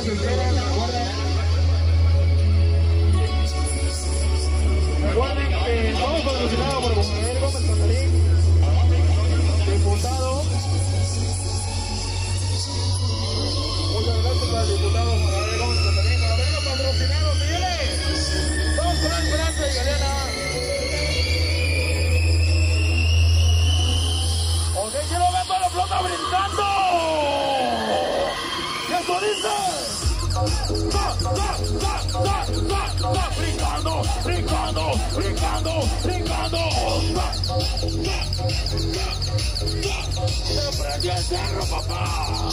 se enteran, recuerden que estamos patrocinados por Juan Gabriel Gómez Santarín, diputado. Muchas gracias al diputado Juan Gabriel Gómez Santarín por habernos patrocinado, señores. Vamos con la Esperanza y Galeana. Ok, quiero ver toda la flota brincando. ¿Qué eso dice? Brincando, brincando, brincando, brincando. Se prendió el cerro, papá.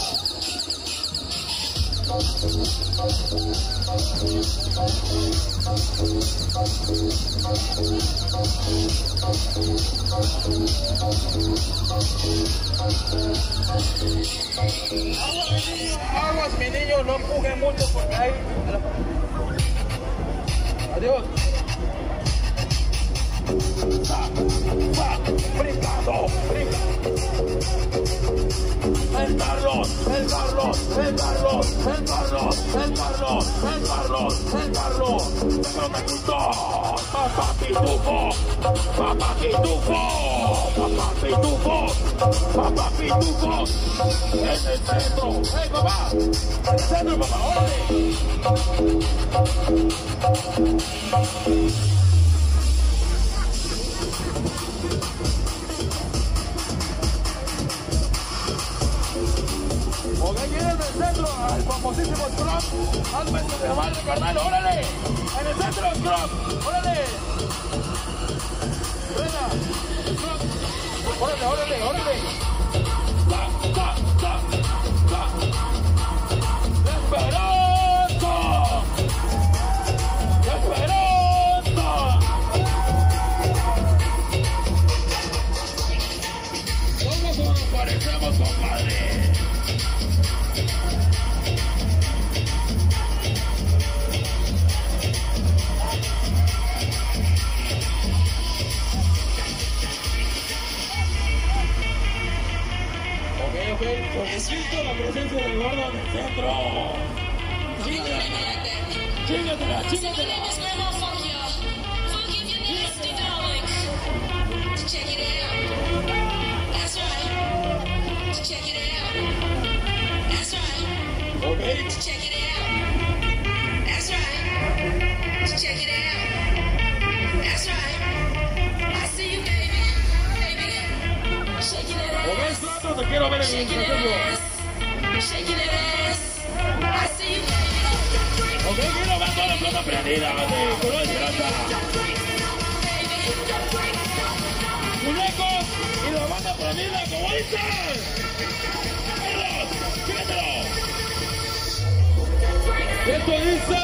Aguas, mi niño, no empujen mucho porque hay... Adiós. Brincando, brincando. El Carlos, el Carlos, el Carlos, el Carlos, el Carlos, el Carlos, el Carlos. Pero me gustó. Papá Pitufo, papá Pitufo, papá Pitufo, papá Pitufo. En el centro. ¡Hey, papá! En el centro, papá, órale. Ok, viene en el centro al famosísimo Trump, Almen de Barrio Carnal, órale, en el centro Trump, órale, venga, Trump, órale, órale, órale, ¡Esperanza! ¡Esperanza! ¿Cómo nos parecemos, compadre? Ok, necesito la presencia del gordo en el centro. Chingatela, chingatela. Ok. Te quiero ver en el centro. Ok, quiero ver toda la flota prendida de Color Esperanza. Muñecos y la banda prendida como dice. ¡Carlos! ¡Síguetelo! Esto dice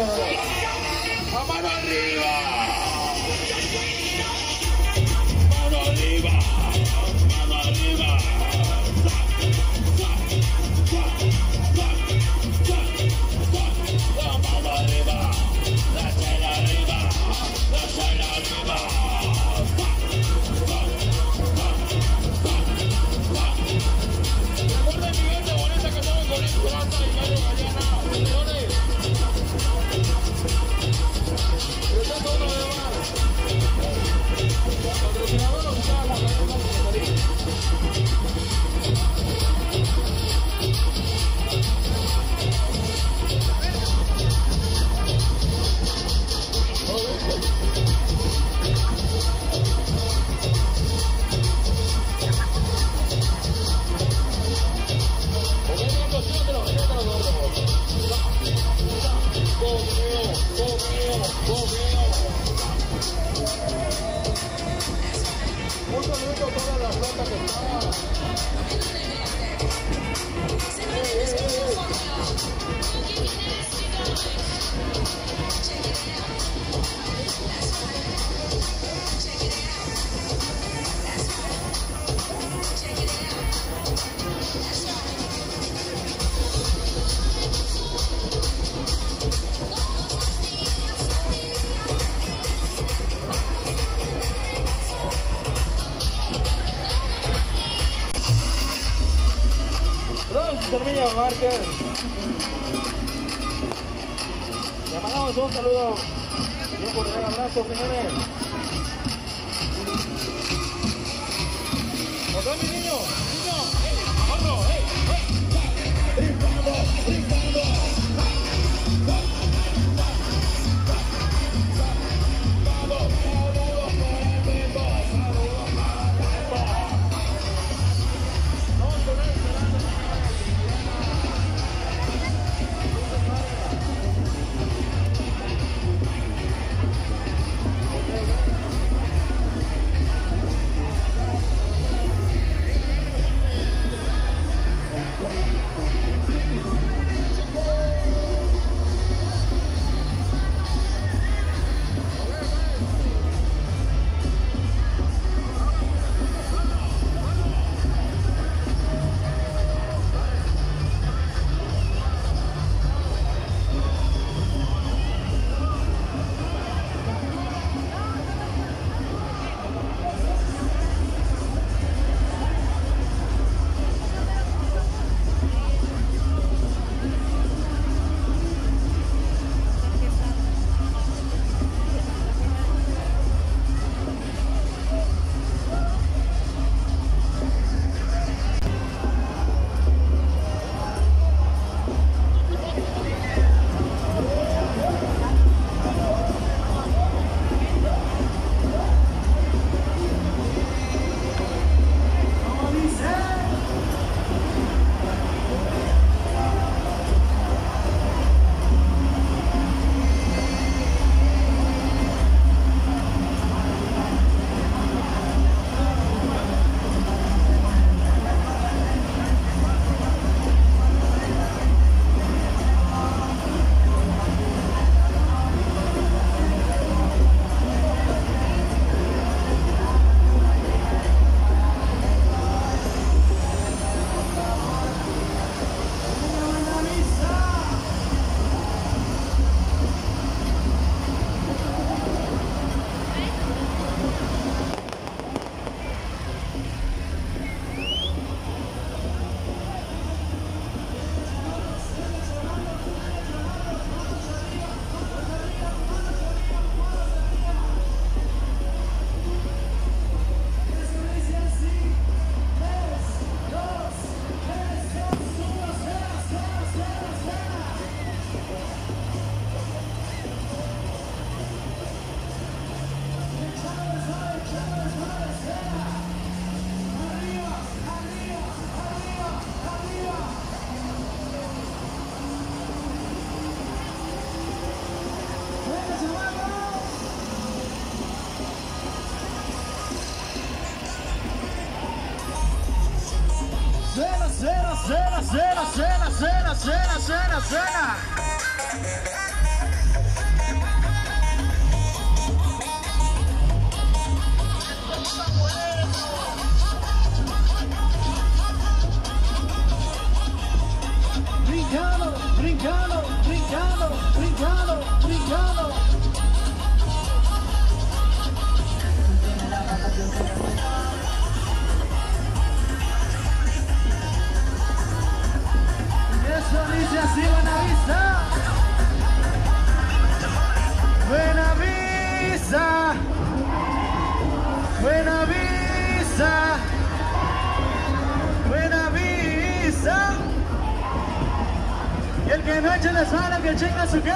a mano arriba. Mano arriba. Mano arriba. Termina Márquez. Le mandamos un saludo y un cordial abrazo, señores. ¿Nos ven, mi niño? ¡Niño! ¡Hey! ¡Otro! ¡Hey! ¡Hey! ¡Brincando! ¡Brincando! Suena. Brincando, brincando, brincando, brincando, brincando. Eso dice así, Buenavista. Buenavista. Buenavista. Buenavista. Y el que no eche la sala, que chinga su qué.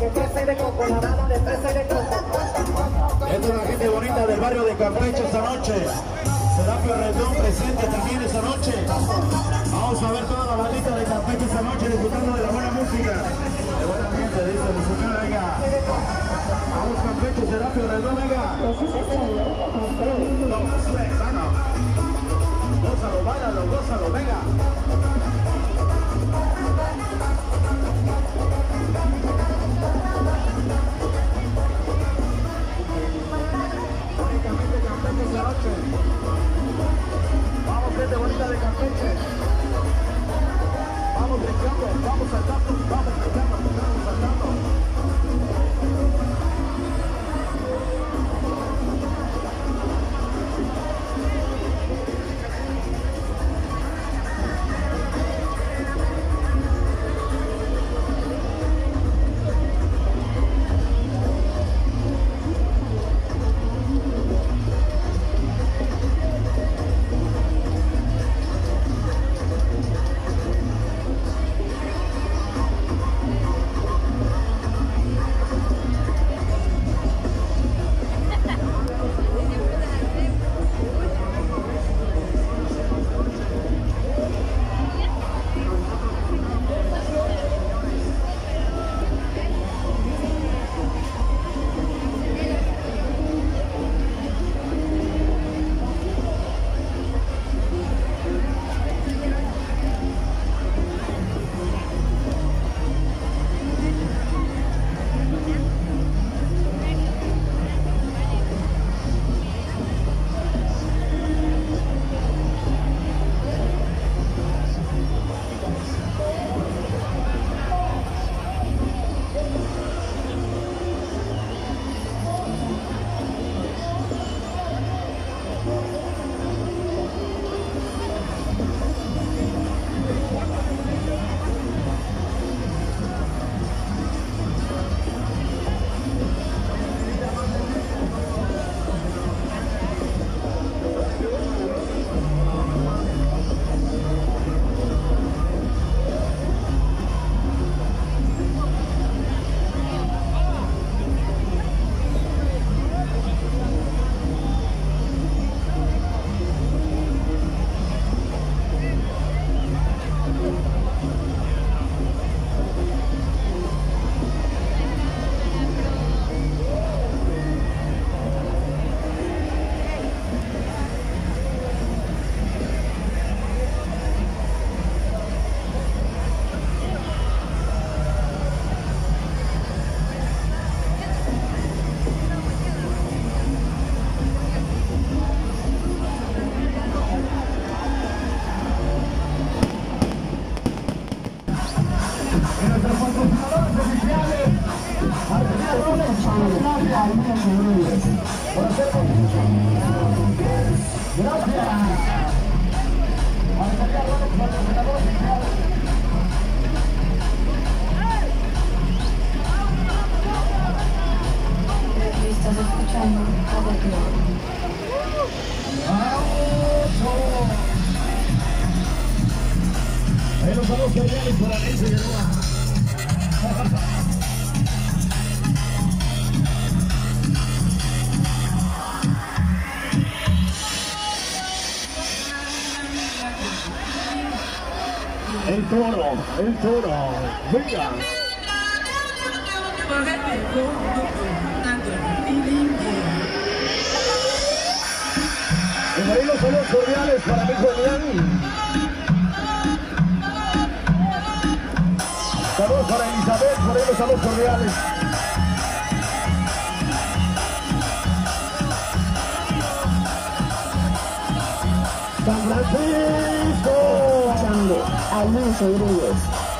Esta es la gente bonita del barrio de Campeche esta noche. Serapio Rendón presente también esta noche. Vamos a ver toda la bandita de Campeche esta noche disfrutando de la buena música. De buena gente, dice musical, venga. Vamos Campeche, Serapio Rendón, venga. Gózalo, báilalo, gózalo, venga. Vamos gente bonita de Campeche. Vamos brincando, vamos saltando, vamos brincando, vamos saltando. Estás escuchando ahí nos vamos cordiales para mí, Figueroa. El toro, venga. Y ahí los saludos cordiales para mi Julián. Saludos para Elizabeth, por ahí los saludos cordiales. San Francisco. Alonso Rodríguez.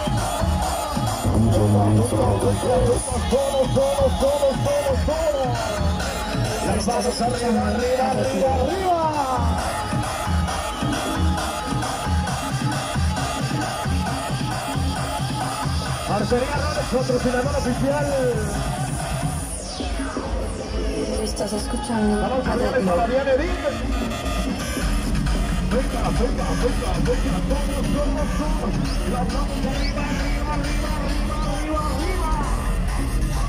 Las manos arriba, arriba, arriba, arriba. Arcería Rolex, patrocinador oficial. Estás escuchando Vamos a ver para Diana Edith. Venga, venga, venga, venga, todos. Las manos arriba, arriba, arriba, arriba, arriba, arriba.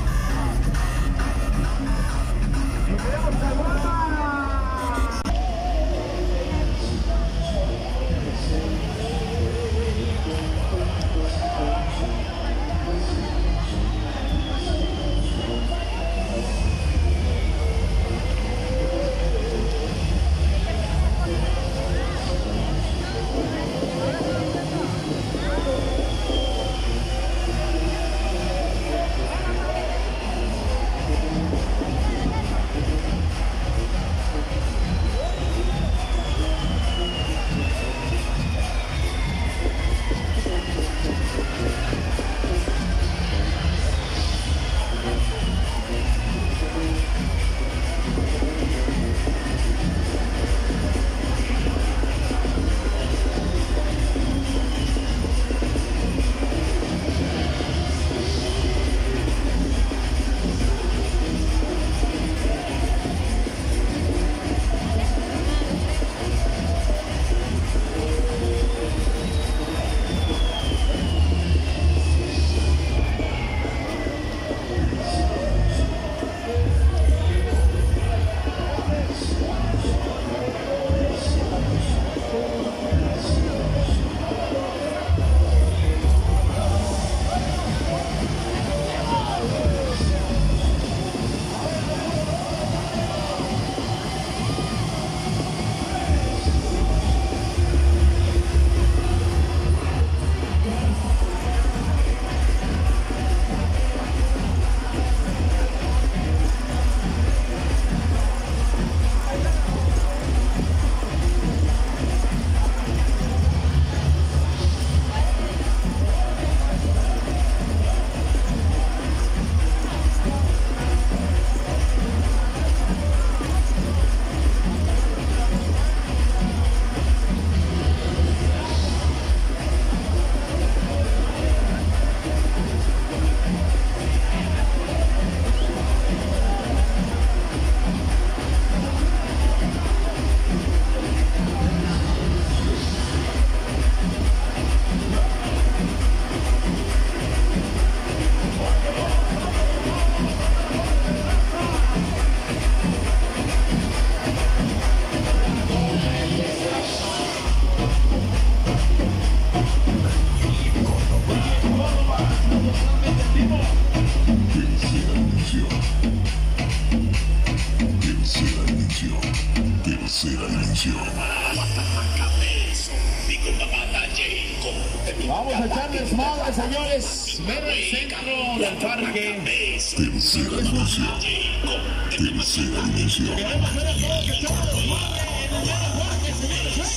señores, mero el centro del parque. Tercera dimensión. Tercera dimensión. Queremos ver a todos que están en el parque, señores,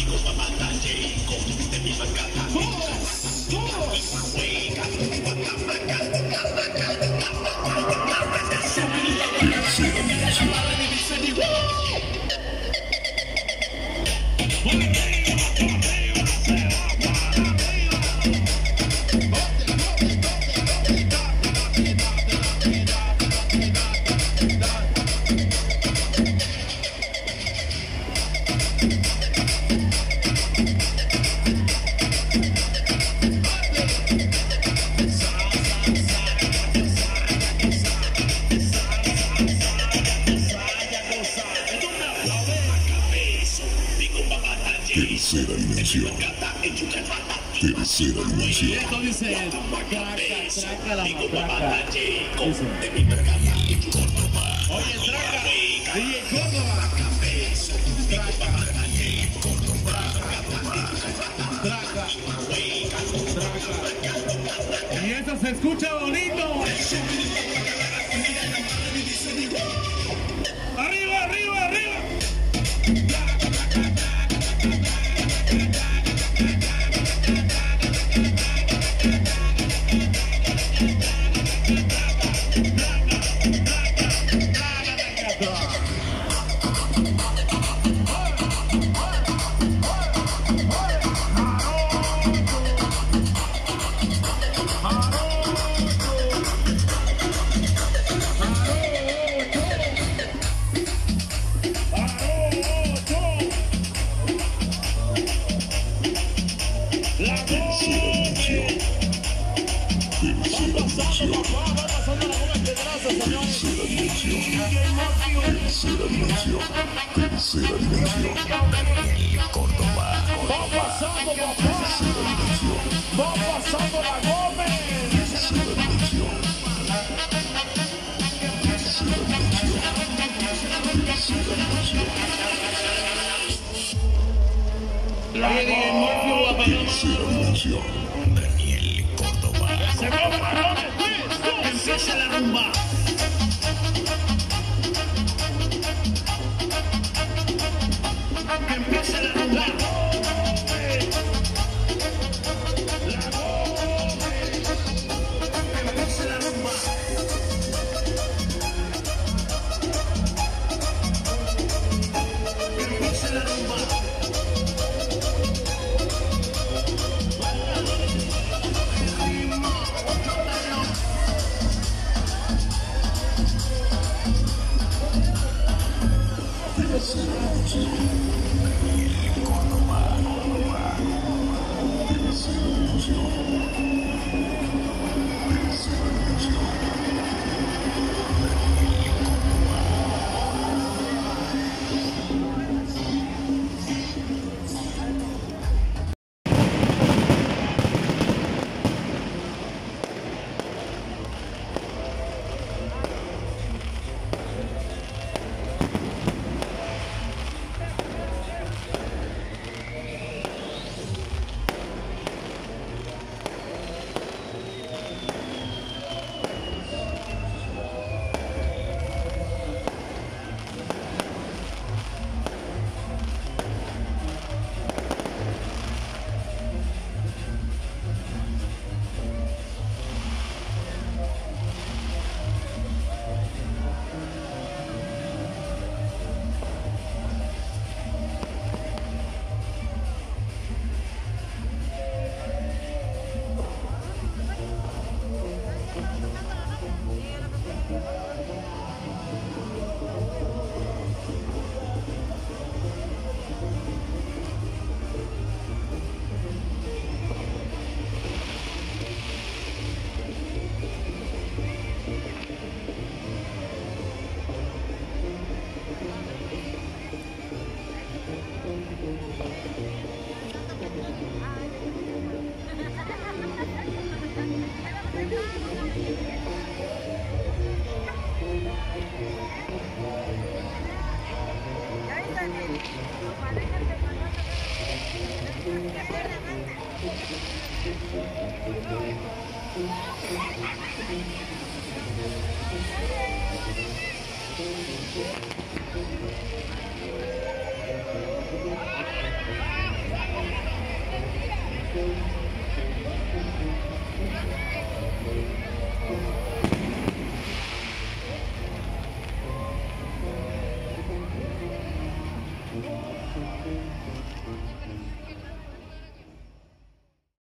Tercera dimensión. Tercera dimensión. Tercera dimensión. esto dice traca la matraca. Dice. Oye, traca, DJ Córdoba. Traca. Y eso se escucha bonito. Arriba, arriba, arriba. Tercera dimensión. Tercera dimensión. Córdoba. Va pasando, papá. Tercera dimensión. Va pasando la Gómez. Tercera dimensión. Tercera dimensión. Tercera dimensión. Tercera dimensión. Daniel Córdoba. Se mueve la Gómez. Empieza la rumba. Empieza la rumba. Empieza la rumba. Empieza la rumba.